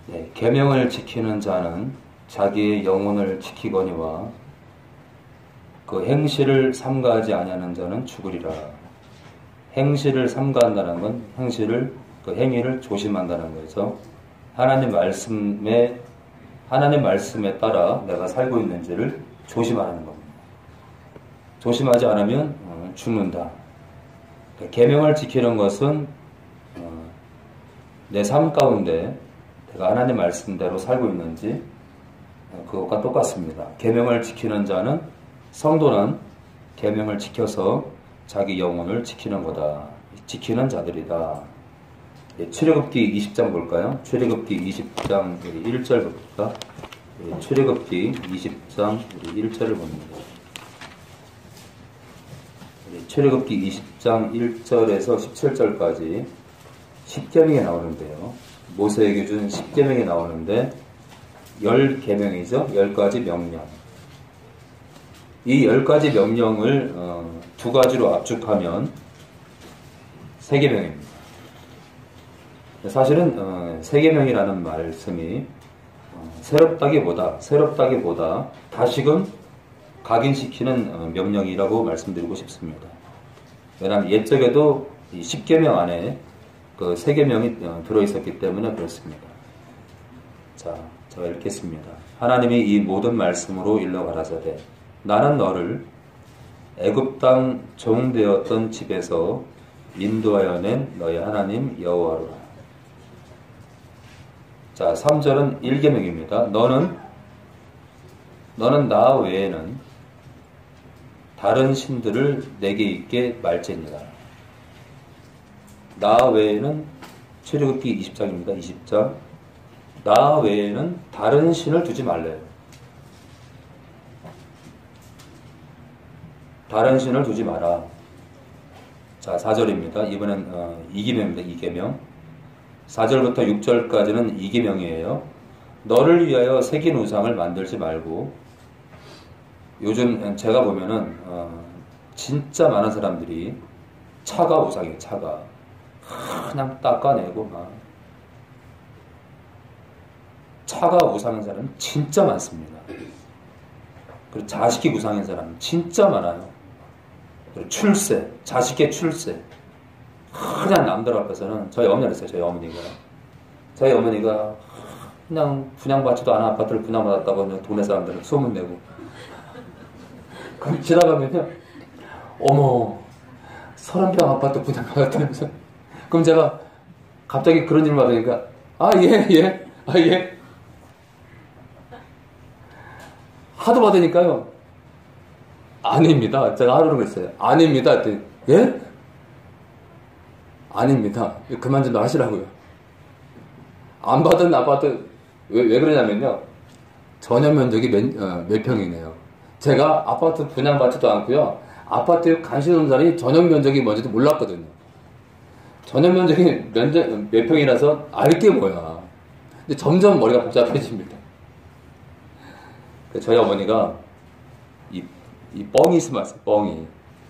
계명을 지키는 자는 자기의 영혼을 지키거니와 그 행실을 삼가하지 아니하는 자는 죽으리라. 행실을 삼가한다는 건 그 행위를 조심한다는 거죠. 하나님 말씀에 따라 내가 살고 있는지를 조심하라는 겁니다. 조심하지 않으면 죽는다. 계명을 지키는 것은 내 삶 가운데 내가 하나님 말씀대로 살고 있는지 그것과 똑같습니다. 계명을 지키는 자는, 성도는 계명을 지켜서 자기 영혼을 지키는 거다. 지키는 자들이다. 출애굽기 20장 볼까요? 출애굽기 20장 1절 봅시다. 출애굽기 20장 1절을 봅니다. 출애굽기 20장 1절에서 17절까지 10계명이 나오는데요. 모세에게 준 10계명이 나오는데 10계명이죠. 10가지 명령. 이 10가지 명령을 두 가지로 압축하면 3계명입니다. 사실은 3계명이라는 말씀이 새롭다기보다 다시금 각인시키는 명령이라고 말씀드리고 싶습니다. 왜냐하면 옛적에도 이 10계명 안에 그 3계명이 들어있었기 때문에 그렇습니다. 자, 제가 읽겠습니다. 하나님이 이 모든 말씀으로 일러 가라사대 나는 너를 애굽 땅 종되었던 집에서 인도하여 낸 너의 하나님 여호와로라. 자, 3절은 1계명입니다. 너는 나 외에는 다른 신들을 내게 있게 말지니라. 나 외에는 출애굽기 20장입니다. 20장. 나 외에는 다른 신을 두지 말래요. 다른 신을 두지 마라. 자, 4절입니다. 이번엔 2계명입니다. 2계명. 4절부터 6절까지는 2계명이에요. 너를 위하여 새긴 우상을 만들지 말고, 요즘 제가 보면은 진짜 많은 사람들이 차가 우상이에요. 차가 그냥 닦아내고 막 차가 우상인 사람은 진짜 많습니다. 그리고 자식이 우상인 사람은 진짜 많아요. 그리고 출세, 자식의 출세, 그냥 남들 앞에서는 저희 어머니가 그랬어요. 저희 어머니가 그냥 분양받지도 않은 아파트를 분양받았다고 동네 사람들은 소문내고, 그럼 지나가면요, 어머 30평 아파트 분양받았다면서. 그럼 제가 갑자기 그런 질문 받으니까 예 하도 받으니까요, 아닙니다. 제가 하루는 그랬어요. 아닙니다. 예? 아닙니다. 그만 좀 하시라고요. 안 받은 아파트, 왜 그러냐면요, 전용 면적이 몇 평이네요. 제가 아파트 분양받지도 않고요, 아파트에 관심 없는 사람이 전용 면적이 뭔지도 몰랐거든요. 전용 면적이 몇 평이라서 알게 뭐야. 근데 점점 머리가 복잡해집니다. 저희 어머니가 이 뻥이 있으면 뻥이.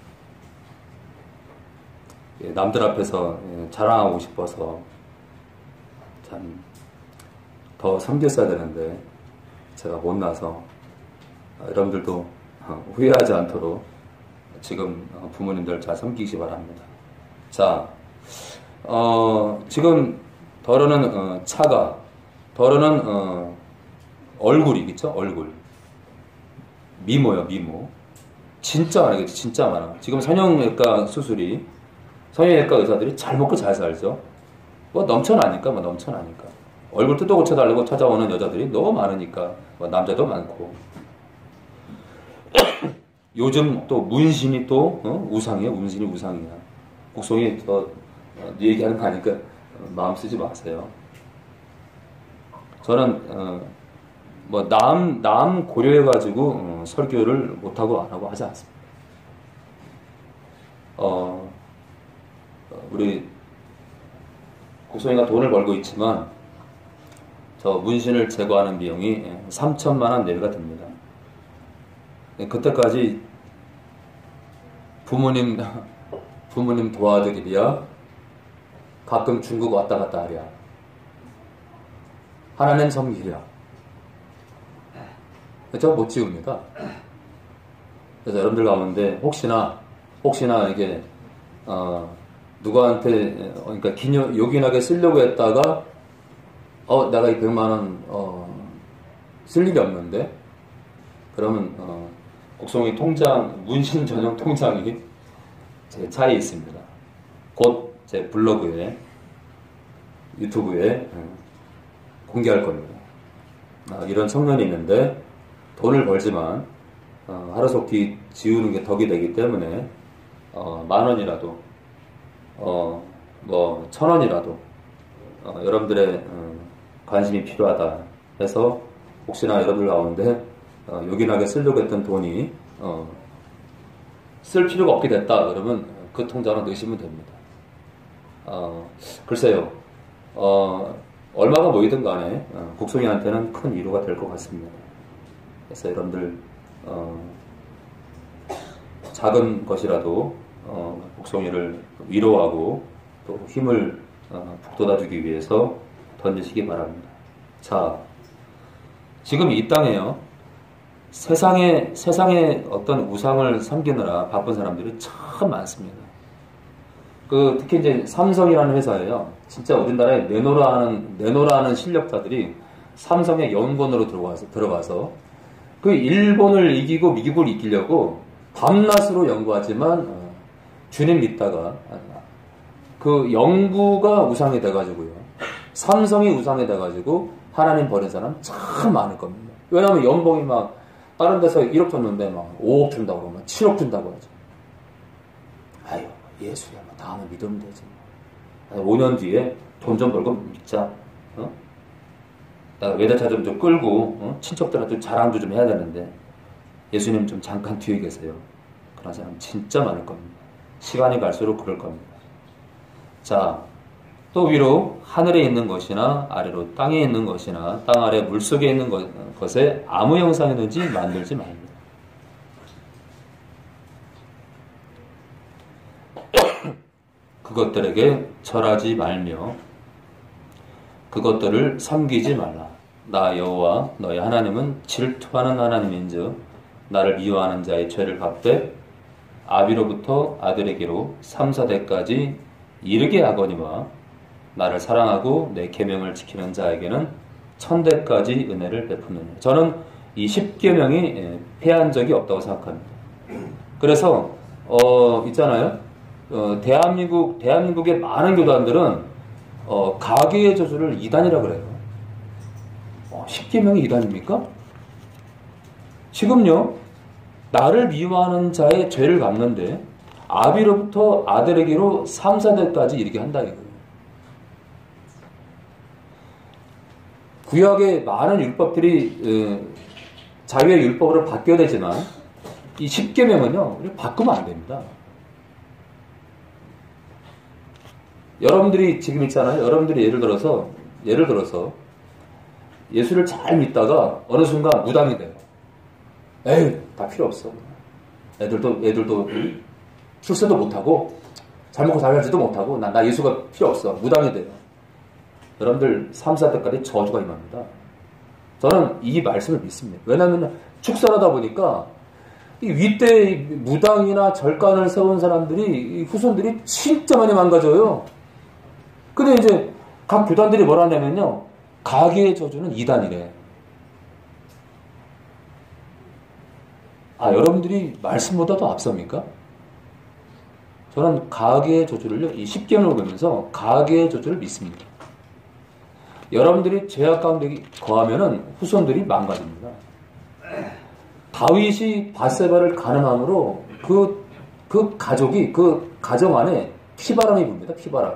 남들 앞에서 자랑하고 싶어서 참 더 섬겼어야 되는데 제가 못나서, 여러분들도 후회하지 않도록 지금 부모님들 잘 섬기시 바랍니다. 자, 지금 더러는 차가, 더러는 얼굴이겠죠? 얼굴. 미모요, 미모. 진짜 많아겠지, 진짜 많아. 지금 성형외과 의사들이 잘 먹고 잘 살죠. 넘쳐나니까. 얼굴 뜯어 고쳐달라고 찾아오는 여자들이 너무 많으니까, 남자도 많고. 요즘 또 문신이 또 우상이에요. 문신이 우상이야. 국송이 네 얘기하는 거 아니까 마음 쓰지 마세요. 저는 남 고려해가지고 설교를 못하고 안 하고 하지 않습니다. 우리 국송이가 돈을 벌고 있지만 저 문신을 제거하는 비용이 3천만 원 내외가 됩니다. 그때까지 부모님 도와드리랴, 가끔 중국 왔다 갔다 하랴. 하나님 섬기랴. 저 못 지웁니다. 그래서 여러분들 가운데 혹시나 이게 누구한테 그러니까 요긴하게 쓰려고 했다가 내가 이 100만 원 쓸 일이 없는데 그러면 곡성이 통장 문신 전용 통장이 제 차에 있습니다. 곧 제 블로그에 유튜브에 공개할 겁니다. 이런 청년이 있는데 돈을 벌지만 하루속히 지우는 게 덕이 되기 때문에 10,000원이라도 뭐 1,000원이라도 여러분들의 관심이 필요하다 해서 혹시나 여러분들 가운데 요긴하게 쓰려고 했던 돈이 쓸 필요가 없게 됐다 그러면 그 통장을 넣으시면 됩니다. 글쎄요 얼마가 모이든 간에 곡성이한테는 큰 위로가 될 것 같습니다. 그래서 여러분들 작은 것이라도 곡성이를 위로하고 또 힘을 북돋아주기 위해서 던지시기 바랍니다. 자, 지금 이 땅에요 세상에 어떤 우상을 섬기느라 바쁜 사람들이 참 많습니다. 특히 이제 삼성이라는 회사예요. 진짜 우리나라에 내노라 하는 실력자들이 삼성의 연구원으로 들어가서 그 일본을 이기고 미국을 이기려고 밤낮으로 연구하지만 주님 믿다가 그 연구가 우상이 돼가지고요. 삼성이 우상이 돼가지고 하나님 버린 사람 참 많을 겁니다. 왜냐하면 연봉이 막 다른 데서 1억 줬는데 막 5억 준다고 그러면 7억 준다고 하죠. 아유 예수야 뭐 다음에 믿으면 되지. 5년 뒤에 돈 좀 벌고 믿자. 나 외제차 좀 끌고 친척들한테 자랑도 좀 해야 되는데 예수님 좀 잠깐 뒤에 계세요. 그런 사람 진짜 많을 겁니다. 시간이 갈수록 그럴 겁니다. 자, 또 위로 하늘에 있는 것이나 아래로 땅에 있는 것이나 땅 아래 물속에 있는 것에 아무 형상이든지 만들지 말입니다. 그것들에게 절하지 말며 그것들을 섬기지 말라. 나 여호와 너희 하나님은 질투하는 하나님인즉 나를 미워하는 자의 죄를 갚되 아비로부터 아들에게로 3, 4대까지 이르게 하거니와 나를 사랑하고 내 계명을 지키는 자에게는 1000대까지 은혜를 베푸느니라. 저는 이 10계명이 패한 적이 없다고 생각합니다. 그래서 있잖아요. 대한민국의 많은 교단들은 가계의 저주를 이단이라고 그래요. 10계명이 이단입니까? 지금요, 나를 미워하는 자의 죄를 갚는데 아비로부터 아들에게로 3, 4대까지 이르게 한다 이거예요. 구약의 많은 율법들이 자유의 율법으로 바뀌어야 되지만 이 10계명은요 바꾸면 안 됩니다. 여러분들이 지금 있잖아요. 여러분들이 예를 들어서 예수를 잘 믿다가 어느 순간 무당이 돼요. 에이, 다 필요 없어. 애들도 출세도 못하고 잘 먹고 잘 살지도 못하고 나 예수가 필요 없어. 무당이 돼요. 여러분들 3, 4대까지 저주가 임합니다. 저는 이 말씀을 믿습니다. 왜냐하면 축사하다 보니까 이 윗대 무당이나 절간을 세운 사람들이 이 후손들이 진짜 많이 망가져요. 근데 이제 각 교단들이 뭐라 하냐면요, 가계의 저주는 이단이래. 여러분들이 말씀보다도 앞섭니까? 저는 가계의 저주를요, 이 10계명을 보면서 가계의 저주를 믿습니다. 여러분들이 죄악 가운데 거하면은 후손들이 망가집니다. 다윗이 밧세바를 간음함으로 그 가족이 그 가정 안에 피바람이 붑니다. 피바람.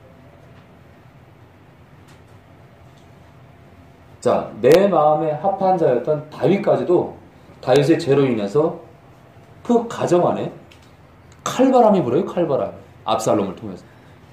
자, 내 마음에 합한 자였던 다윗까지도 다윗의 죄로 인해서 그 가정 안에 칼바람이 불어요. 칼바람. 압살롬을 통해서.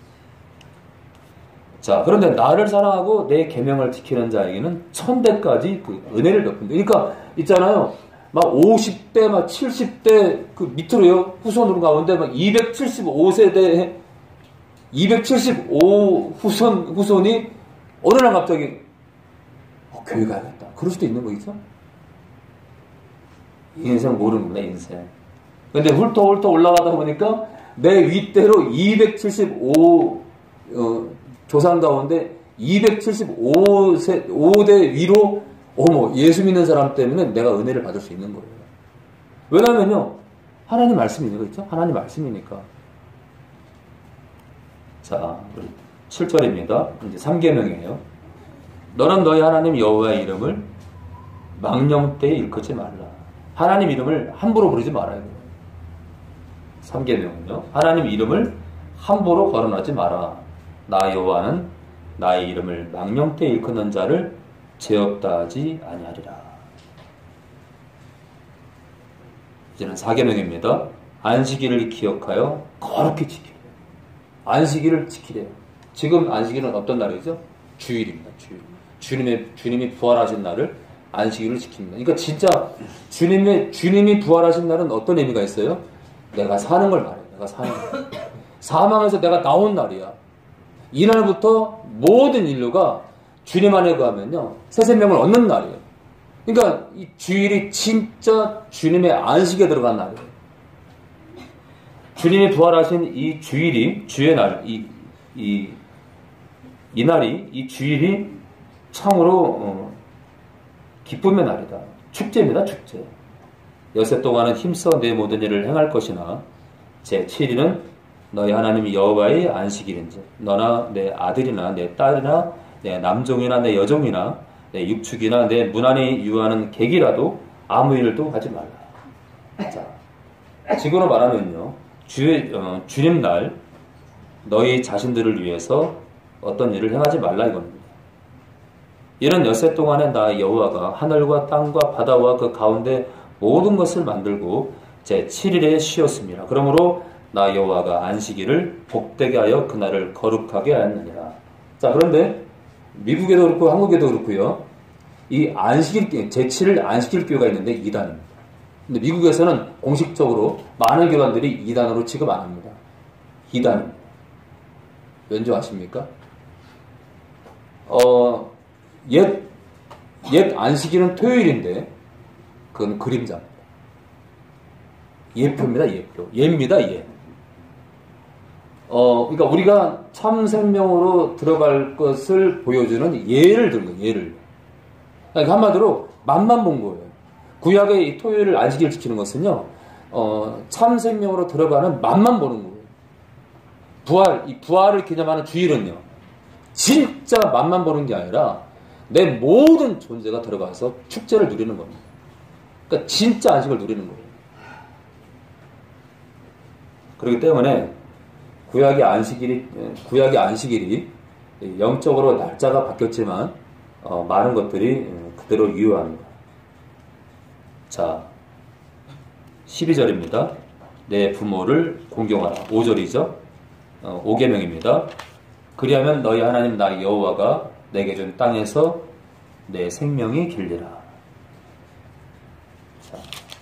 자, 그런데 나를 사랑하고 내 계명을 지키는 자에게는 1000대까지 그 은혜를 베푼다. 그러니까 있잖아요. 막 50대, 막 70대 그 밑으로요. 후손으로 가운데 막 275세대, 275 후손이 어느 날 갑자기 교회 가야겠다. 그럴 수도 있는 거겠죠? 인생 모르는구나, 인생. 근데 훑어 올라가다 보니까 내 윗대로 275 조상 가운데 275대 위로 예수 믿는 사람 때문에 내가 은혜를 받을 수 있는 거예요. 왜냐면요, 하나님 말씀이 있는 거 있죠? 하나님 말씀이니까. 자, 7절입니다. 이제 3계명이에요. 너는 너희 하나님 여호와의 이름을 망령 때에 일컫지 말라. 하나님 이름을 함부로 부르지 말아야 돼요. 3계명은요. 하나님 이름을 함부로 거론하지 마라. 나 여호와는 나의 이름을 망령 때에 일컫는 자를 죄 없다 하지 아니하리라. 이제는 4계명입니다. 안식일을 기억하여 거룩히 지키래. 안식일을 지키래요. 지금 안식일은 어떤 날이죠? 주일입니다. 주일. 주님이 부활하신 날을 안식일을 지킵니다. 그러니까 진짜 주님이 부활하신 날은 어떤 의미가 있어요? 내가 사는 걸 말해요. 내가 사는 걸. 사망에서 내가 나온 날이야. 이날부터 모든 인류가 주님 안에 거하면요, 새 생명을 얻는 날이에요. 그러니까 이 주일이 진짜 주님의 안식에 들어간 날이에요. 주님이 부활하신 이 주일이, 주의 날, 이 날이, 이 주일이 참으로 기쁨의 날이다. 축제입니다, 축제. 여세 동안은 힘써 내 모든 일을 행할 것이나 제7일은 너희 하나님 여호와의 안식일인지 너나 내 아들이나 내 딸이나 내 남종이나 내 여종이나 내 육축이나 내 문안이 유하는 객이라도 아무 일도 하지 말라. 자, 지금으로 말하면요, 주님 날 너희 자신들을 위해서 어떤 일을 행하지 말라 이겁니다. 이런 엿새 동안에 나 여호와가 하늘과 땅과 바다와 그 가운데 모든 것을 만들고 제7일에 쉬었습니다. 그러므로 나 여호와가 안식일을 복되게 하여 그날을 거룩하게 하였느니라. 자, 그런데 미국에도 그렇고 한국에도 그렇고요, 이 안식일, 제7일 안식일 교회가 있는데 2단입니다. 근데 미국에서는 공식적으로 많은 교단들이 2단으로 취급 안 합니다. 2단입니다. 왠지 아십니까? 옛 안식일은 토요일인데 그건 그림자입니다. 예표입니다. 예표. 예입니다. 예. 그러니까 우리가 참 생명으로 들어갈 것을 보여주는 예를 든 거예요. 예를. 그러니까 한마디로 맛만 본 거예요. 구약의 이 토요일을 안식일 지키는 것은요, 참 생명으로 들어가는 맛만 보는 거예요. 이 부활을 기념하는 주일은요, 진짜 맛만 보는 게 아니라 내 모든 존재가 들어가서 축제를 누리는 겁니다. 그러니까 진짜 안식을 누리는 거예요. 그렇기 때문에 구약의 안식일이 영적으로 날짜가 바뀌었지만 많은 것들이 그대로 유효합니다. 자, 12절입니다. 내 부모를 공경하라. 5절이죠. 5계명입니다. 그리하면 너희 하나님 나 여호와가 내게 준 땅에서 내 생명이 길리라. 자.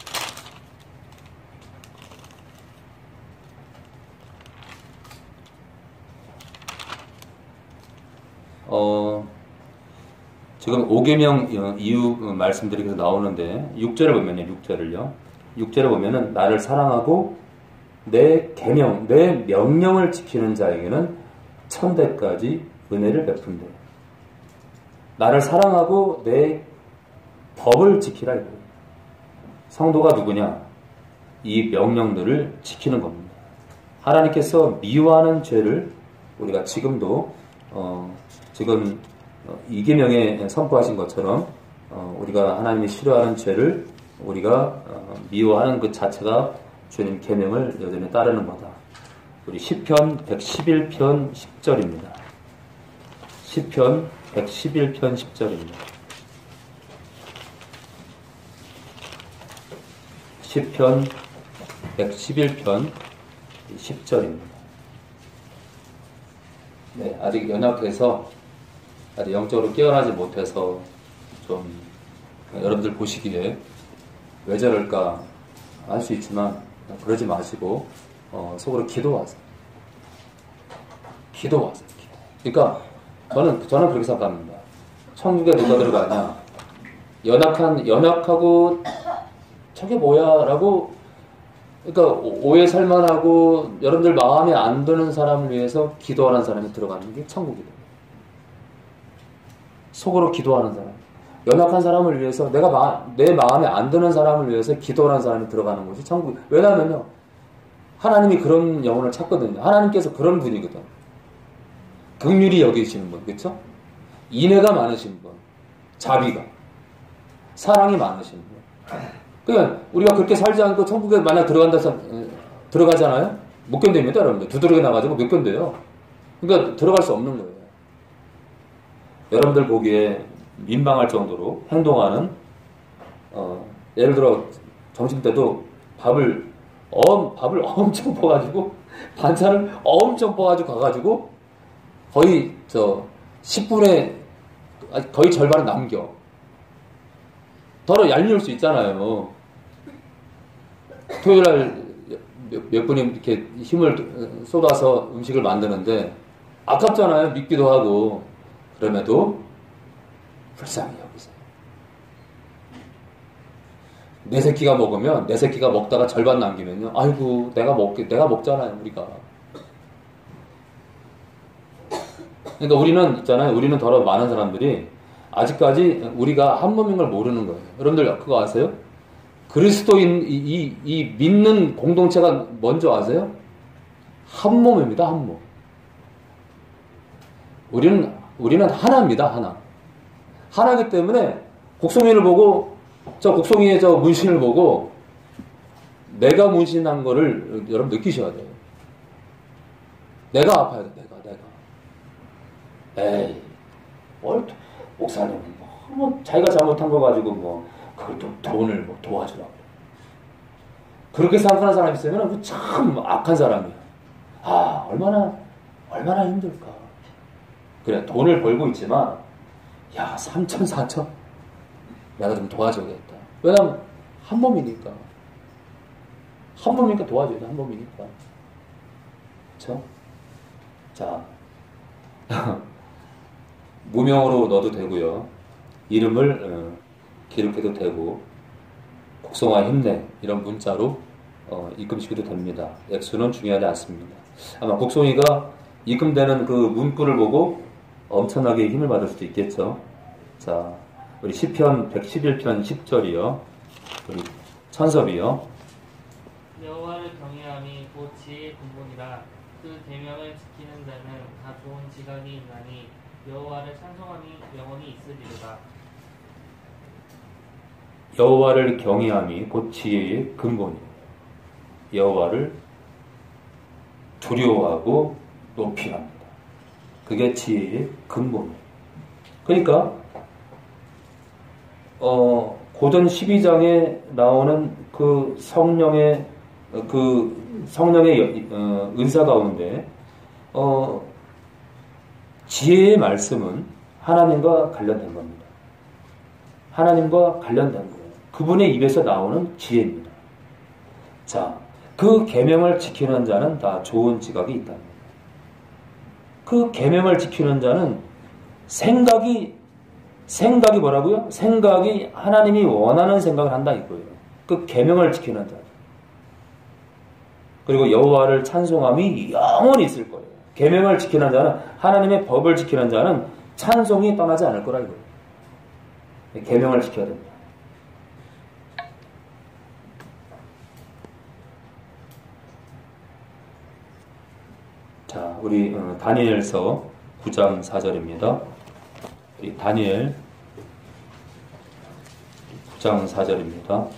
지금 5계명 이유 말씀들이 계속 나오는데 6절을 보면요. 6절을 보면은 나를 사랑하고 내 계명, 내 명령을 지키는 자에게는 천대까지 은혜를 베푼대. 나를 사랑하고 내 법을 지키라 이거예요. 성도가 누구냐? 이 명령들을 지키는 겁니다. 하나님께서 미워하는 죄를 우리가 지금도 지금 이계명에 선포하신 것처럼 우리가 하나님이 싫어하는 죄를 우리가 미워하는 그 자체가 주님 계명을 여전히 따르는 거다. 우리 시편 111편 10절입니다. 시편 111편 10절입니다. 시편 111편 10절입니다. 네, 아직 연약해서 아직 영적으로 깨어나지 못해서 좀 여러분들 보시기에 왜 저럴까 할 수 있지만 그러지 마시고 속으로 기도하세요. 기도하세요. 그러니까 저는 그렇게 생각합니다. 천국에 누가 들어가냐? 연약하고 저게 뭐야? 라고 그러니까 오해 살만하고 여러분들 마음에 안 드는 사람을 위해서 기도하는 사람이 들어가는 게 천국이다. 속으로 기도하는 사람. 연약한 사람을 위해서 내 마음에 안 드는 사람을 위해서 기도하는 사람이 들어가는 것이 천국. 왜냐하면요. 하나님이 그런 영혼을 찾거든요. 하나님께서 그런 분이거든. 긍휼히 여기시는 분. 그렇죠? 인애가 많으신 분. 자비가. 사랑이 많으신 분. 그러니까 우리가 그렇게 살지 않고 천국에 만약 들어가잖아요? 못 견딥니다, 여러분들. 두드러기 나가지고 못 견뎌요. 그러니까 들어갈 수 없는 거예요. 여러분들 보기에 민망할 정도로 행동하는, 예를 들어 점심 때도 밥을 엄청 퍼가지고, 반찬을 엄청 퍼가지고 가가지고, 거의 10분에, 거의 절반을 남겨. 덜어 얄미울 수 있잖아요. 토요일 날 몇 분이 이렇게 힘을 쏟아서 음식을 만드는데, 아깝잖아요. 밉기도 하고. 그럼에도 불쌍히 여기세요. 내 새끼가 먹으면 내 새끼가 먹다가 절반 남기면요. 아이고 내가 먹잖아요 우리가. 그러니까 우리는 있잖아요. 우리는 더러 많은 사람들이 아직까지 우리가 한 몸인 걸 모르는 거예요. 여러분들 그거 아세요? 그리스도인 이 믿는 공동체가 뭔지 아세요? 한 몸입니다. 한 몸. 우리는 하나입니다. 하나. 하나이기 때문에 곡성이를 보고 저 곡성이의 저 문신을 보고 내가 문신한 거를 여러분 느끼셔야 돼요. 내가 아파야 돼. 내가. 에이, 목사님 뭐 자기가 잘못한 거 가지고 그걸 또 돈을 도와주라고. 그렇게 생각하는 사람이 있으면 참 악한 사람이야. 아, 얼마나 힘들까. 그래, 돈을 벌고 있지만, 야, 3천, 4천? 내가 좀 도와줘야겠다. 왜냐면, 한 몸이니까. 한 몸이니까 도와줘야 돼, 한 몸이니까. 그쵸? 자, 무명으로 넣어도 되고요. 이름을 기록해도 되고, 곡성아 힘내, 이런 문자로 입금시켜도 됩니다. 액수는 중요하지 않습니다. 아마 곡성이가 입금되는 그 문구를 보고 엄청나게 힘을 받을 수도 있겠죠. 자, 우리 시편 111편 10절이요. 우리 천섭이요. 여호와를 경외함이 곧 지혜의 근본이라. 그 계명을 지키는 자는 다 좋은 지각이 있나니 여호와를 찬송함이 영원히 있으리로다. 여호와를 경외함이 곧 지혜의 근본이에요. 여호와를 두려워하고 높이 합니다. 그게 지혜의 근본이에요. 그러니까 고전 12장에 나오는 그 성령의 은사 가운데 지혜의 말씀은 하나님과 관련된 겁니다. 하나님과 관련된 거예요. 그분의 입에서 나오는 지혜입니다. 자, 그 계명을 지키는 자는 다 좋은 지각이 있답니다. 그 계명을 지키는 자는 생각이 뭐라고요? 생각이 하나님이 원하는 생각을 한다 이거예요. 그 계명을 지키는 자. 그리고 여호와를 찬송함이 영원히 있을 거예요. 계명을 지키는 자는, 하나님의 법을 지키는 자는 찬송이 떠나지 않을 거라 이거예요. 계명을 지켜야 됩니다. 자, 우리 다니엘서 9장 4절입니다. 우리 다니엘 9장 4절입니다.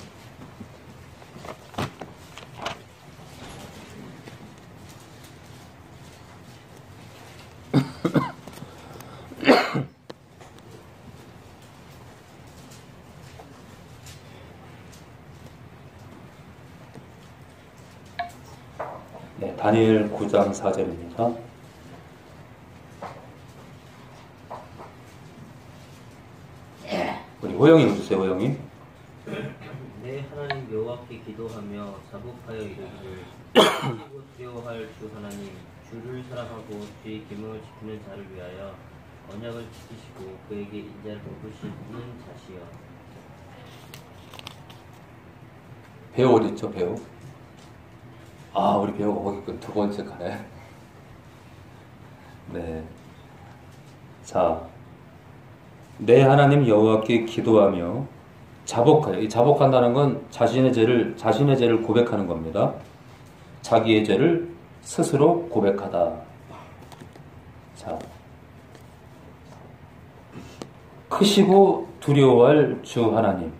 네, 다니엘 9장 4절입니다. 우리 호영이 읽으세요, 호영이. 내 하나님 여호와께 기도하며 자복하여 이르기를 두려워할 주 하나님, 주를 사랑하고 주의 계명을 지키는 자를 위하여 언약을 지키시고 그에게 인자를 베푸시는 자시여. 배우 어디 있죠, 배우? 아, 우리 배우가 거기 그 두 번째 가네. 네. 자, 내 하나님 여호와께 기도하며 자복하여. 이 자복한다는 건 자신의 죄를 고백하는 겁니다. 자기의 죄를 스스로 고백하다. 자, 크시고 두려워할 주 하나님.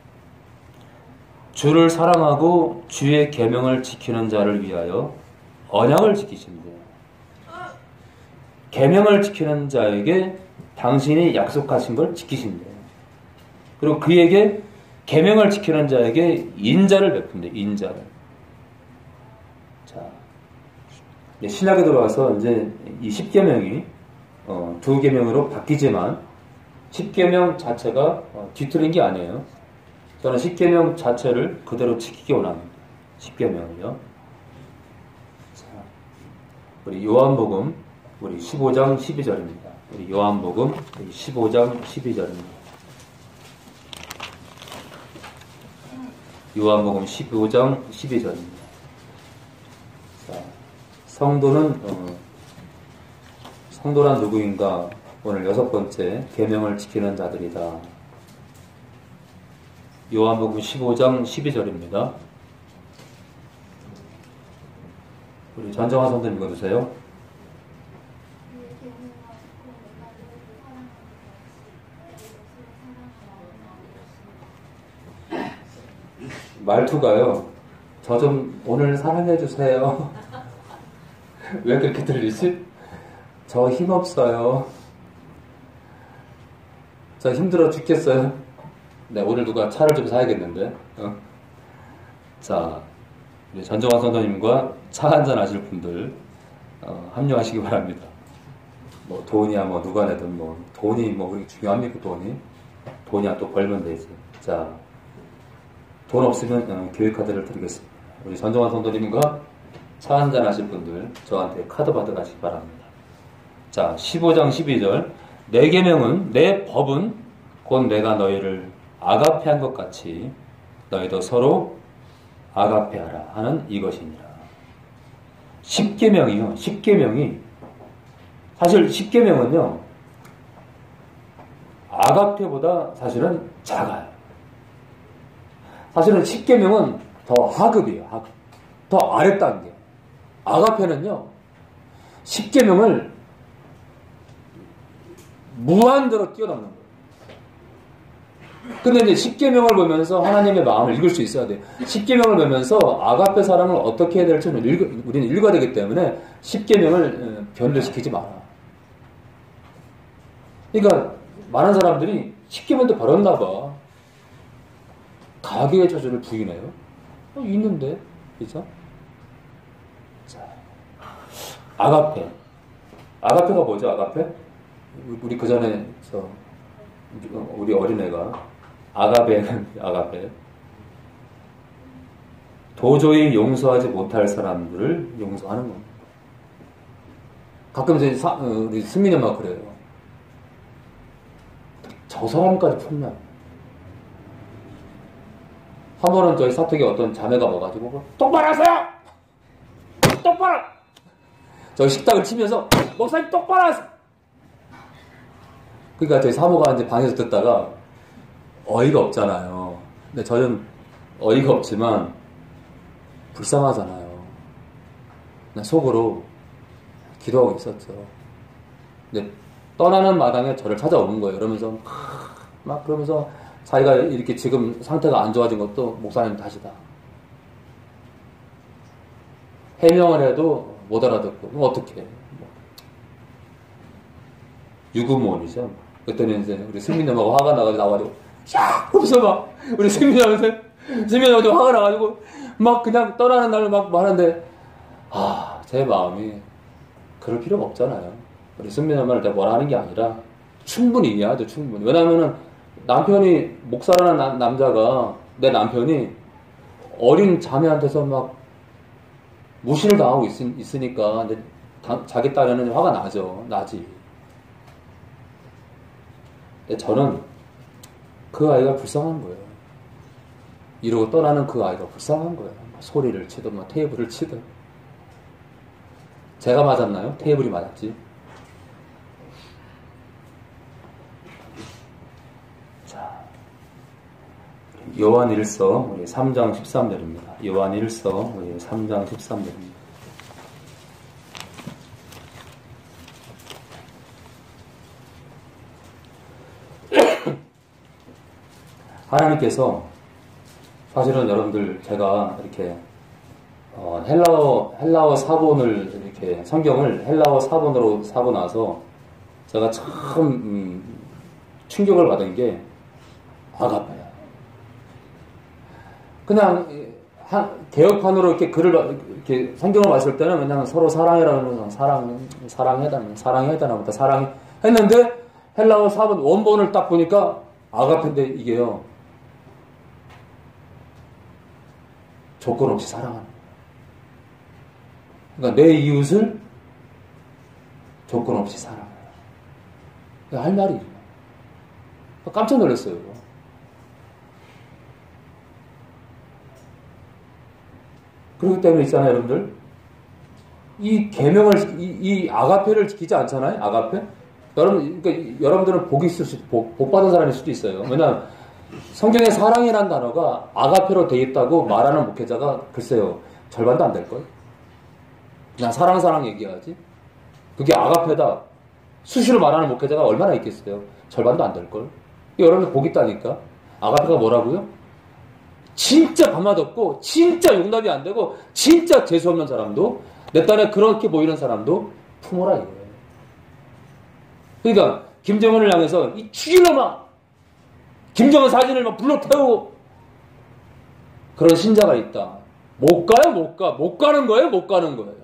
주를 사랑하고 주의 계명을 지키는 자를 위하여 언약을 지키신대요. 계명을 지키는 자에게 당신이 약속하신 걸 지키신대요. 그리고 그에게 계명을 지키는 자에게 인자를 베푼대요. 인자를. 자, 신약에 들어와서 이제 이 10계명이 두 계명으로 바뀌지만 10계명 자체가 뒤틀린 게 아니에요. 저는 10계명 자체를 그대로 지키기 원합니다. 10계명을요. 자, 우리 요한복음 우리 15장 12절입니다. 우리 요한복음 15장 12절입니다. 요한복음 15장 12절입니다. 자, 성도란 누구인가? 오늘 6번째 계명을 지키는 자들이다. 요한복음 15장 12절입니다. 우리 전정화 성도님 읽어주세요. 말투가요. 저 좀 오늘 사랑해주세요. 왜 그렇게 들리지? 저 힘없어요. 저 힘들어 죽겠어요. 네, 오늘 누가 차를 좀 사야겠는데. 자, 우리 전정환 선생님과 차 한잔 하실 분들 합류하시기 바랍니다. 뭐 돈이야 뭐 누가 내든 뭐 돈이 뭐 그렇게 중요합니까? 돈이야 또 벌면 되지. 자, 돈 없으면 교육카드를 드리겠습니다. 우리 전정환 선생님과 차 한잔 하실 분들 저한테 카드 받아가시기 바랍니다. 자, 15장 12절. 내 계명은 내 법은 곧 내가 너희를 아가페한 것 같이 너희도 서로 아가페하라 하는 이것이니라. 10계명이요. 10계명이 사실 10계명은요. 아가페보다 사실은 작아요. 사실은 10계명은 더 하급이에요. 하급. 더 아랫단계. 아가페는요. 10계명을 무한대로 뛰어넘는 거예요. 근데 이제 10계명을 보면서 하나님의 마음을 읽을 수 있어야 돼요. 10계명을 보면서 아가페 사랑을 어떻게 해야 될지 우리는 읽어야 되기 때문에 10계명을 변질시키지 마라. 그러니까 많은 사람들이 10계명도 버렸나 봐. 가계의 저주를 부인해요. 있는데, 그죠? 자, 아가페. 아가페가 뭐죠? 아가페? 우리 그 전에 우리 어린애가 아가베는 아가페. 도저히 용서하지 못할 사람들을 용서하는 겁니다. 가끔 이제 우리 승민이 엄마가 그래요. 저 사람까지 품냐. 한 번은 저희 사택에 어떤 자매가 와가지고 똑바로 하세요! 똑바로! 저 식탁을 치면서 목사님 똑바로 하세요! 그러니까 저희 사모가 이제 방에서 듣다가 어이가 없잖아요. 근데 저는 어이가 없지만 불쌍하잖아요. 그냥 속으로 기도하고 있었죠. 근데 떠나는 마당에 저를 찾아오는 거예요. 그러면서 막 그러면서 자기가 이렇게 지금 상태가 안 좋아진 것도 목사님 탓이다. 해명을 해도 못 알아듣고 뭐 어떡해. 유구무원이죠. 그랬더니 이제 우리 승민이 엄마가 화가 나가지고 나와가지고 야! 그러면서 막 우리 승민이 엄마한테 화가 나가지고 막 그냥 떠나는 날을 막 하는데 제 마음이 그럴 필요가 없잖아요. 우리 승민이 엄마를 내가 뭐라 하는 게 아니라 충분히 이해하죠. 충분히. 왜냐하면은 남편이 목사라는 남자가 내 남편이 어린 자매한테서 막 무시를 당하고 있으니까 이제 자기 딸에는 화가 나지. 저는 그 아이가 불쌍한 거예요. 이러고 떠나는 그 아이가 불쌍한 거예요. 소리를 치든 뭐 테이블을 치든. 제가 맞았나요? 테이블이 맞았지. 자, 요한 1서 우리 3장 13절입니다. 요한 1서 우리 3장 13절입니다. 하나님께서 사실은 여러분들 제가 이렇게 헬라어 사본을 이렇게 성경을 헬라어 사본으로 사고 나서 제가 참 충격을 받은 게 아가페야. 그냥 개혁판으로 이렇게 글을 이렇게 성경을 봤을 때는 그냥 서로 사랑해라는 사랑해다나보다 사랑했는데 헬라어 사본 원본을 딱 보니까 아가페인데 이게요. 조건 없이 사랑하는 거예요. 그러니까 내 이웃을 조건 없이 사랑해요. 할 말이 깜짝 놀랐어요. 그렇기 때문에 있잖아요, 여러분들. 이 계명을 이 아가페를 지키지 않잖아요, 아가페. 그러니까 여러분들은 복 받은 사람일 수도 있어요. 왜냐하면 성경에 사랑이라는 단어가 아가페로 돼 있다고 말하는 목회자가 글쎄요 절반도 안 될걸. 그냥 사랑 얘기하지. 그게 아가페다 수시로 말하는 목회자가 얼마나 있겠어요. 절반도 안 될걸. 여러분들 복 있다니까. 아가페가 뭐라고요? 진짜 밥맛 없고 진짜 용납이 안 되고 진짜 재수없는 사람도 내 딴에 그렇게 보이는 사람도 품어라 이거예요. 그러니까 김정은을 향해서 이 죽일놈아 김정은 사진을 막 불러 태우고 그런 신자가 있다. 못 가요, 못 가. 못 가는 거예요, 못 가는 거예요.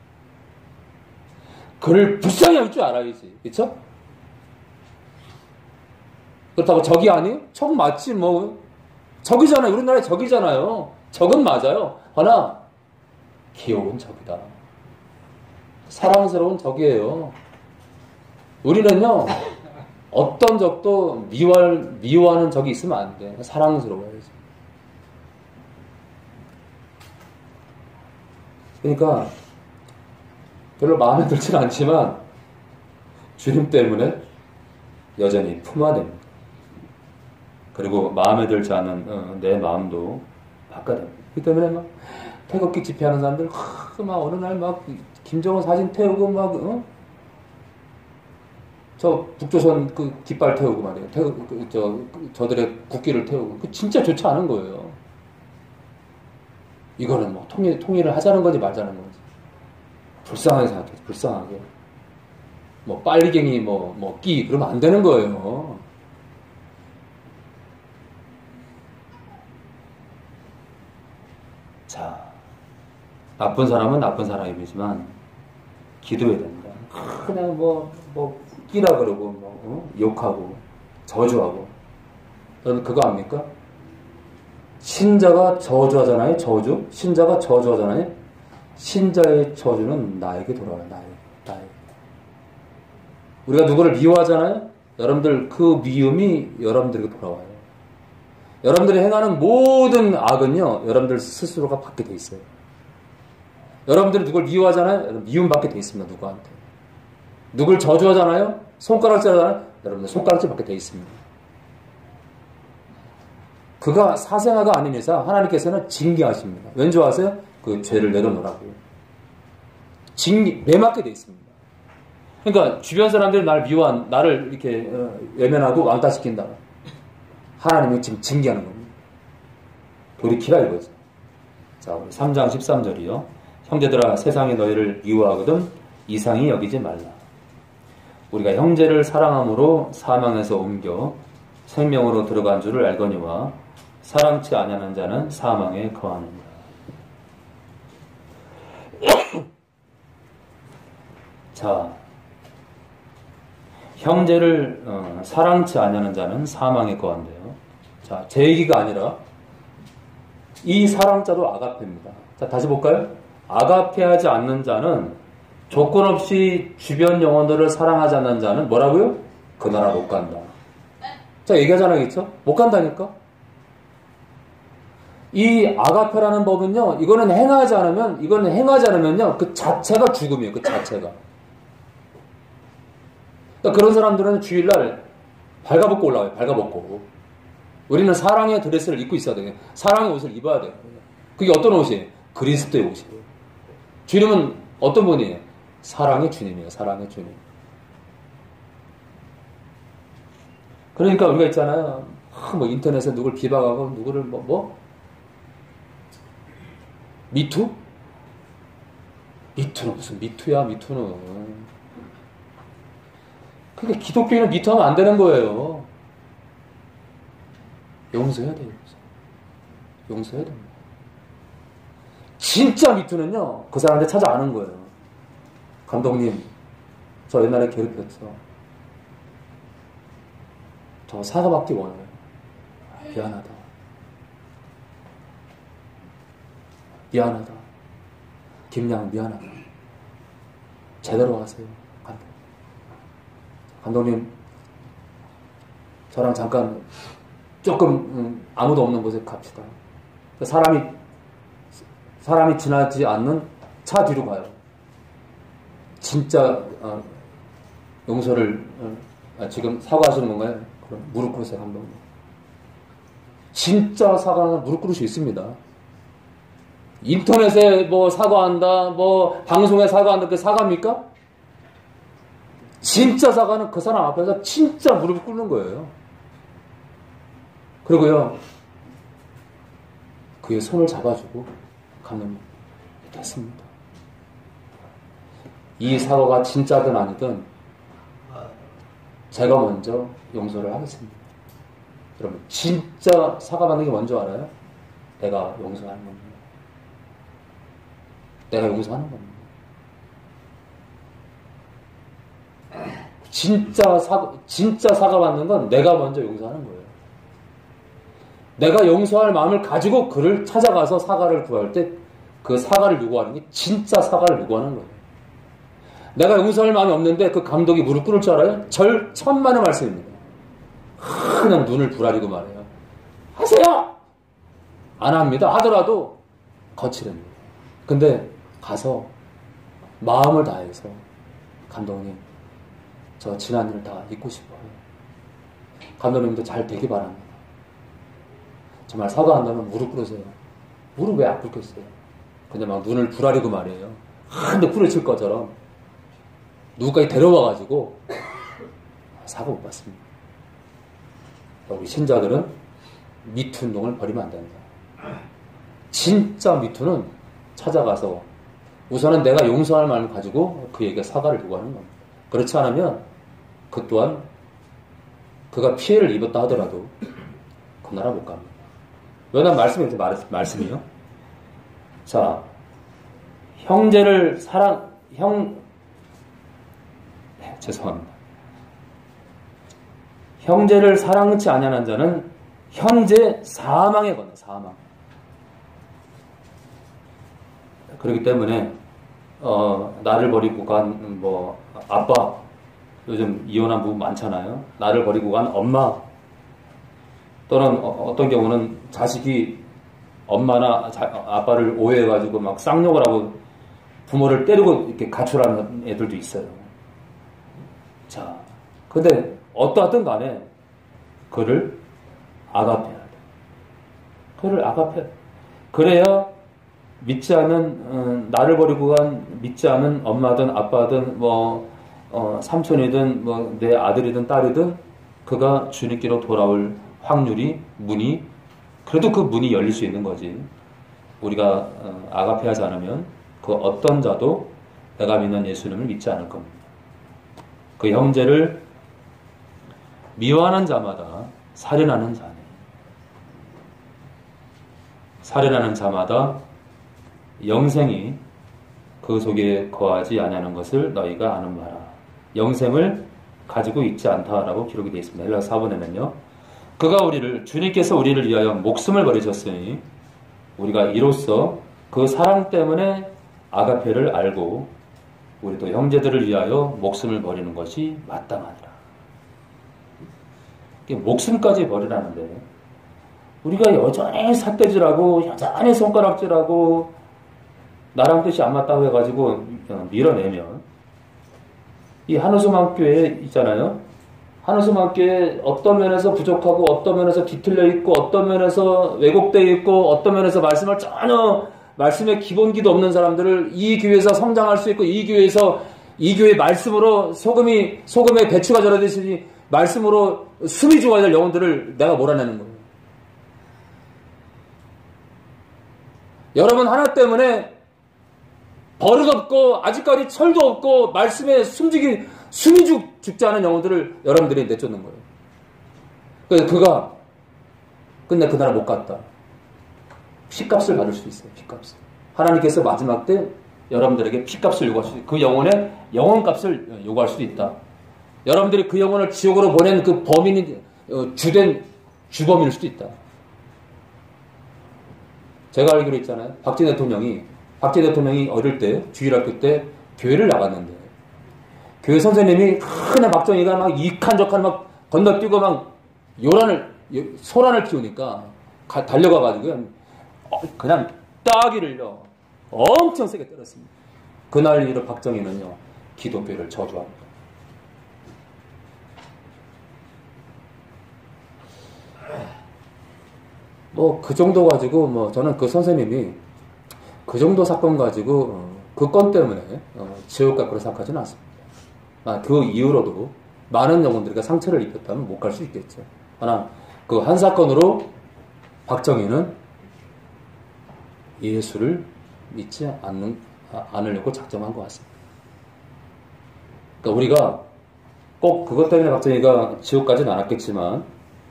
그를 불쌍히 할 줄 알아야지. 그쵸? 그렇다고 적이 아니에요? 적 맞지, 뭐. 적이잖아요. 우리나라에 적이잖아요. 적은 맞아요. 하나, 귀여운 적이다. 사랑스러운 적이에요. 우리는요, 어떤 적도 미워하는 적이 있으면 안 돼. 사랑스러워야지. 그러니까 별로 마음에 들진 않지만 주님 때문에 여전히 품어야 됩니다. 그리고 마음에 들지 않은 내 마음도 바꿔야 됩니다. 그렇기 때문에 막 태극기 집회하는 사람들 막 어느 날 막 김정은 사진 태우고 막 저 북조선 그 깃발 태우고 말이에요. 저들의 국기를 태우고. 그 진짜 좋지 않은 거예요. 이거는 뭐 통일을 하자는 건지 말자는 건지. 불쌍하게 생각해요. 불쌍하게. 뭐 빨리갱이 뭐 끼 그러면 안 되는 거예요. 자, 나쁜 사람은 나쁜 사람이지만 기도해야 된다. 그냥 뭐 끼라 그러고 욕하고 저주하고. 여러분 그거 압니까? 신자가 저주하잖아요. 저주. 신자가 저주하잖아요. 신자의 저주는 나에게 돌아와요. 나에게. 우리가 누구를 미워하잖아요. 여러분들 그 미움이 여러분들에게 돌아와요. 여러분들이 행하는 모든 악은요. 여러분들 스스로가 받게 돼 있어요. 여러분들이 누굴 미워하잖아요. 미움받게 돼 있습니다. 누구한테. 누굴 저주하잖아요. 손가락질하잖아요. 여러분들 손가락질 받게 돼 있습니다. 그가 사생아가 아닌 이상 하나님께서는 징계하십니다. 왠지 아세요? 그 죄를 내려놓으라고요. 매맞게 돼 있습니다. 그러니까 주변 사람들이 나를 이렇게 외면하고 왕따시킨다. 하나님이 지금 징계하는 겁니다. 돌이키라 이거죠. 자, 우리 3장 13절이요. 형제들아 세상이 너희를 미워하거든 이상히 여기지 말라. 우리가 형제를 사랑함으로 사망에서 옮겨 생명으로 들어간 줄을 알거니와 사랑치 아니하는 자는 사망에 거하느니라. 자, 형제를 사랑치 아니하는 자는 사망에 거한대요. 자, 제 얘기가 아니라 이 사랑자도 아가페입니다. 자, 다시 볼까요? 아가페하지 않는 자는 조건 없이 주변 영혼들을 사랑하지 않는 자는 뭐라고요? 그 나라 못 간다. 자, 얘기하잖아요, 그쵸? 못 간다니까? 이 아가페라는 법은요, 이거는 행하지 않으면요, 그 자체가 죽음이에요, 그 자체가. 그러니까 그런 사람들은 주일날 발가벗고 올라와요, 발가벗고. 우리는 사랑의 드레스를 입고 있어야 돼요. 사랑의 옷을 입어야 돼요. 그게 어떤 옷이에요? 그리스도의 옷이에요. 주님은 어떤 분이에요? 사랑의 주님이에요, 사랑의 주님. 그러니까 우리가 있잖아요. 뭐 인터넷에 누굴 비방하고 누구를 미투? 미투는 무슨 미투야, 미투는. 그게 기독교인은 미투하면 안 되는 거예요. 용서해야 돼요. 용서해야 됩니다. 진짜 미투는요, 그 사람한테 찾아가는 거예요. 감독님, 저 옛날에 괴롭혔어. 저 사과받기 원해요. 미안하다. 미안하다. 김양 미안하다. 제대로 하세요. 감독님, 저랑 잠깐 조금 아무도 없는 곳에 갑시다. 사람이 지나지 않는 차 뒤로 가요. 진짜 용서를 지금 사과하시는 건가요? 그럼 무릎 꿇으세요, 감독님. 진짜 사과는 무릎 꿇을 수 있습니다. 인터넷에 뭐 사과한다, 뭐 방송에 사과한다, 그게 사과입니까? 진짜 사과는 그 사람 앞에서 진짜 무릎 꿇는 거예요. 그리고요, 그의 손을 잡아주고 감독님, 됐습니다. 이 사과가 진짜든 아니든 제가 먼저 용서를 하겠습니다. 여러분, 진짜 사과받는 게 뭔지 알아요? 내가 용서하는 겁니다. 내가 용서하는 겁니다. 진짜 사과받는 건 내가 먼저 용서하는 거예요. 내가 용서할 마음을 가지고 그를 찾아가서 사과를 구할 때 그 사과를 요구하는 게 진짜 사과를 요구하는 거예요. 내가 용서할 마음이 없는데 그 감독이 무릎 꿇을 줄 알아요? 절천만의 말씀입니다. 그냥 눈을 부라리고 말해요. 하세요! 안 합니다. 하더라도 거칠습니다. 근데 가서 마음을 다해서 감독님, 저 지난 일을 다 잊고 싶어요. 감독님도 잘 되기 바랍니다. 정말 사과한다면 무릎 꿇으세요. 무릎 왜 안 꿇겠어요? 그냥 막 눈을 부라리고 말이에요. 한데 후려칠 것처럼 누구까지 데려와가지고 사과 못 받습니다. 우리 신자들은 미투 운동을 버리면 안 된다. 진짜 미투는 찾아가서 우선은 내가 용서할 마음을 가지고 그에게 사과를 요구하는 겁니다. 그렇지 않으면 그 또한 그가 피해를 입었다 하더라도 그 나라 못 갑니다. 왜냐면 말씀이요. 자, 형제를 사랑치 아니하는 자는 현재 사망에 건너 사망. 그렇기 때문에 나를 버리고 간 아빠, 요즘 이혼한 부부 많잖아요. 나를 버리고 간 엄마, 또는 어떤 경우는 자식이 엄마나 아빠를 오해해가지고 막 쌍욕을 하고 부모를 때리고 이렇게 가출하는 애들도 있어요. 자, 근데 어떠하든 간에 그를 아가페해야 돼. 그를 아가페. 그래야 믿지 않은 나를 버리고 간 믿지 않은 엄마든 아빠든 삼촌이든 내 아들이든 딸이든 그가 주님께로 돌아올 확률이 그래도 그 문이 열릴 수 있는 거지. 우리가 아가페하지 않으면 그 어떤 자도 내가 믿는 예수님을 믿지 않을 겁니다. 그 형제를 미워하는 자마다 살인하는 자네. 살인하는 자마다 영생이 그 속에 거하지 아니하는 것을 너희가 아는 바라. 영생을 가지고 있지 않다라고 기록이 되어 있습니다. 헬라 4번에는요. 주님께서 우리를 위하여 목숨을 버리셨으니 우리가 이로써 그 사랑 때문에 아가페를 알고 우리도 형제들을 위하여 목숨을 버리는 것이 마땅하니라. 목숨까지 버리라는데 우리가 여전히 삿대질하고 여전히 손가락질하고 나랑 뜻이 안 맞다고 해가지고 밀어내면 이 한우수만교회 있잖아요. 한우수만교회 어떤 면에서 부족하고 어떤 면에서 뒤틀려 있고 어떤 면에서 왜곡되어 있고 어떤 면에서 말씀을 전혀 말씀의 기본기도 없는 사람들을 이 교회에서 성장할 수 있고 이 교회에서 이 교회 말씀으로 소금에 배추가 절여지듯이 말씀으로 숨이 좋아야 될 영혼들을 내가 몰아내는 거예요. 여러분 하나 때문에 버릇없고 아직까지 철도 없고 말씀에 숨이 죽지 않은 영혼들을 여러분들이 내쫓는 거예요. 그래서 그가 근데 그 나라 못 갔다. 피값을 받을 수도 있어요. 피값을. 하나님께서 마지막 때 여러분들에게 피값을 요구할 수도 있고 그 영혼의 영혼값을 요구할 수도 있다. 여러분들이 그 영혼을 지옥으로 보낸 그 범인이 주된 주범일 수도 있다. 제가 알기로 있잖아요. 박진애 대통령이 어릴 때 주일학교 때 교회를 나갔는데 교회 선생님이 큰 박정희가 막 이칸저칸 막 건너뛰고 막 소란을 피우니까 달려가가지고 그냥 따귀를요 엄청 세게 때렸습니다. 그날 이후로 박정희는요 기독교를 저주합니다. 그 정도 가지고 저는 그 선생님이 그 정도 사건 가지고 그 건 때문에 지옥 갈 거라 생각하지는 않습니다. 그 이후로도 많은 영혼들에게 상처를 입혔다면 못 갈 수 있겠죠. 하나 그 한 사건으로 박정희는 예수를 믿지 않으려고 작정한 것 같습니다. 그러니까 우리가 꼭 그것 때문에 박정희가 지옥 가지는 않았겠지만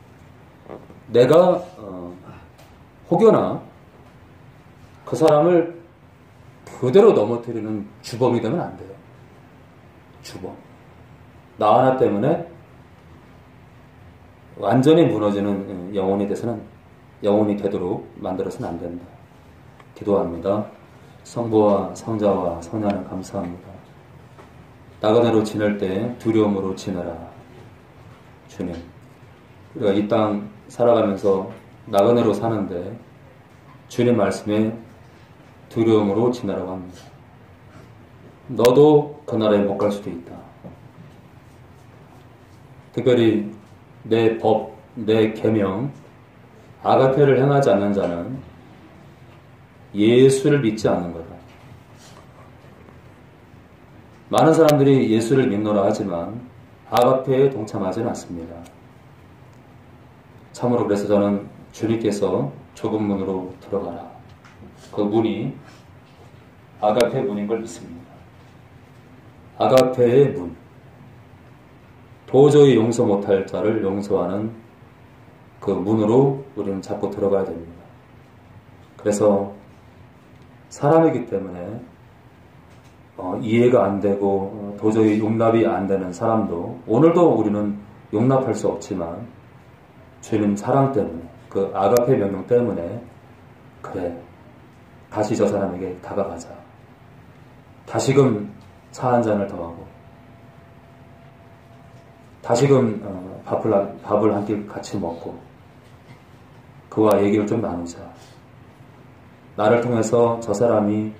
내가 혹여나 그 사람을 그대로 넘어뜨리는 주범이 되면 안 돼요. 주범. 나 하나 때문에 완전히 무너지는 영혼이 되도록 만들어서는 안 된다. 기도합니다. 성부와 성자와 성령을 감사합니다. 나그네로 지낼 때 두려움으로 지내라. 주님. 우리가 이 땅 살아가면서 나그네로 사는데 주님 말씀에 두려움으로 지내라고 합니다. 너도 그 나라에 못 갈 수도 있다. 특별히 내 법, 내 계명, 아가페를 행하지 않는 자는 예수를 믿지 않는 거다. 많은 사람들이 예수를 믿노라 하지만 아가페에 동참하지는 않습니다. 참으로 그래서 저는 주님께서 좁은 문으로 들어가라. 그 문이 아가페 문인 걸 믿습니다. 아가페의 문. 도저히 용서 못할 자를 용서하는 그 문으로 우리는 자꾸 들어가야 됩니다. 그래서 사람이기 때문에 이해가 안 되고 도저히 용납이 안 되는 사람도 오늘도 우리는 용납할 수 없지만 주님 사랑 때문에 그 아가페 명령 때문에 그래 다시 저 사람에게 다가가자. 다시금 차 한 잔을 더 하고 다시금 밥을 한 끼 같이 먹고 그와 얘기를 좀 나누자. 나를 통해서 저 사람이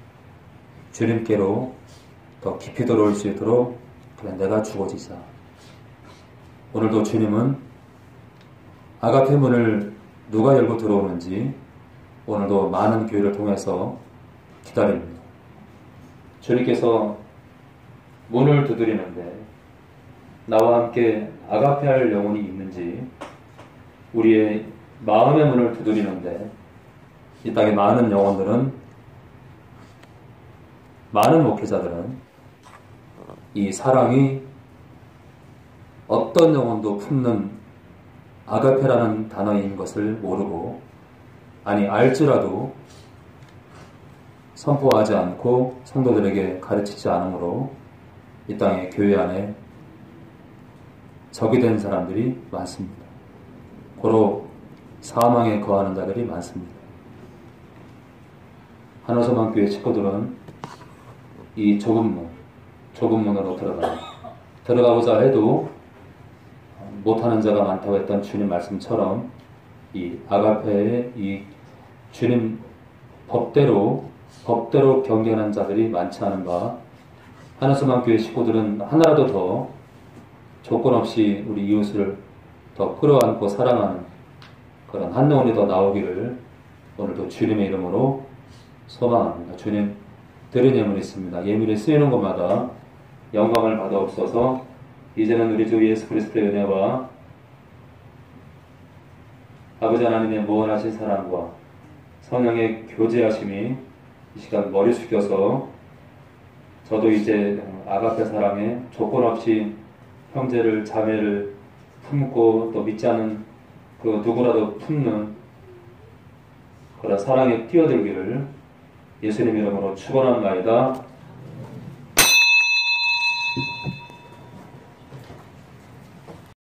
주님께로 더 깊이 들어올 수 있도록 그냥 내가 죽어지자. 오늘도 주님은 아가페 문을 누가 열고 들어오는지 오늘도 많은 교회를 통해서 기다립니다. 주님께서 문을 두드리는데 나와 함께 아가페 할 영혼이 있는지 우리의 마음의 문을 두드리는데 이 땅의 많은 영혼들은 많은 목회자들은 이 사랑이 어떤 영혼도 품는 아가페라는 단어인 것을 모르고 아니 알지라도 선포하지 않고 성도들에게 가르치지 않으므로 이 땅의 교회 안에 적이 된 사람들이 많습니다. 고로 사망에 거하는 자들이 많습니다. 한호서만교회 식구들은 이 좁은 문으로 들어가고자 해도 못하는 자가 많다고 했던 주님 말씀처럼 이 아가페의 이 주님 법대로 경계하는 자들이 많지 않은가. 하나소망교회 식구들은 하나라도 더 조건 없이 우리 이웃을 더 끌어안고 사랑하는 그런 한 영혼이 더 나오기를 오늘도 주님의 이름으로 소망합니다. 주님, 들은 예물이 있습니다. 예물이 쓰이는 곳마다 영광을 받아옵소서. 이제는 우리 주 예수 그리스도의 은혜와 아버지 하나님의 무한하신 사랑과 성령의 교제하심이 이 시간 머리 숙여서 저도 이제 아가페 사랑에 조건 없이 형제를 자매를 품고 또 믿지 않은 그 누구라도 품는 그런 사랑에 뛰어들기를 예수님 이름으로 축원합니다.